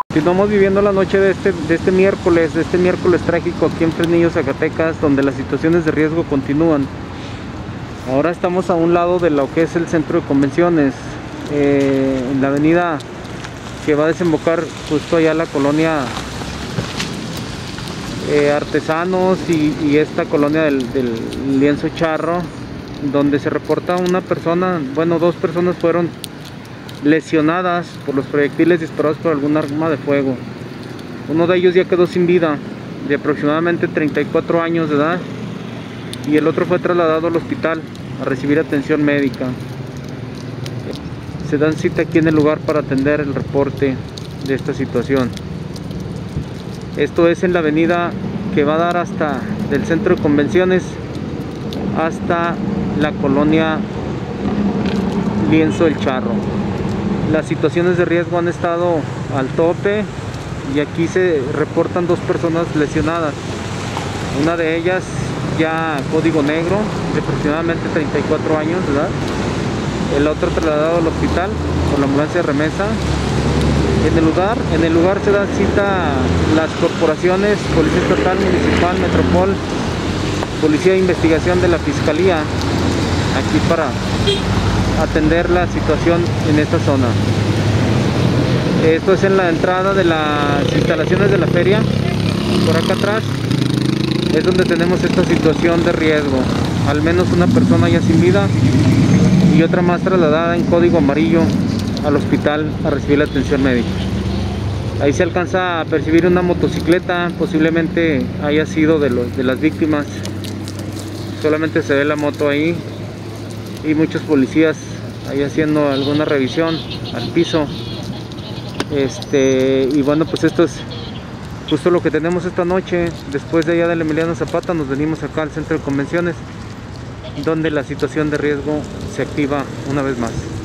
Continuamos viviendo la noche de este miércoles trágico aquí en Fresnillo, Zacatecas, donde las situaciones de riesgo continúan. Ahora estamos a un lado de lo que es el centro de convenciones, en la avenida que va a desembocar justo allá la colonia Artesanos y esta colonia del Lienzo Charro, donde se reporta una persona, bueno, dos personas fueron lesionadas por los proyectiles disparados por algún arma de fuego. Uno de ellos ya quedó sin vida, de aproximadamente 34 años de edad, y el otro fue trasladado al hospital a recibir atención médica. Se dan cita aquí en el lugar para atender el reporte de esta situación. Esto es en la avenida que va a dar hasta del centro de convenciones hasta la colonia Lienzo El Charro. Las situaciones de riesgo han estado al tope y aquí se reportan dos personas lesionadas. Una de ellas ya código negro, de aproximadamente 34 años de edad. El otro trasladado al hospital por la ambulancia de remesa. En el lugar se dan cita las corporaciones, Policía Estatal, Municipal, Metropol, Policía de Investigación de la Fiscalía, aquí para atender la situación en esta zona. Esto es en la entrada de las instalaciones de la feria. Por acá atrás es donde tenemos esta situación de riesgo. Al menos una persona ya sin vida y otra más trasladada en código amarillo al hospital a recibir la atención médica. Ahí se alcanza a percibir una motocicleta, posiblemente haya sido de las víctimas. Solamente se ve la moto ahí y muchos policías ahí haciendo alguna revisión al piso. Y bueno, pues esto es justo lo que tenemos esta noche. Después de allá del Emiliano Zapata nos venimos acá al centro de convenciones, donde la situación de riesgo se activa una vez más.